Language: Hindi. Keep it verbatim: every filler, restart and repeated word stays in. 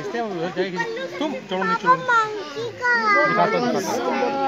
रास्ते हैं उधर जाएगी। तुम चलो नीचे दिखाता दिखाता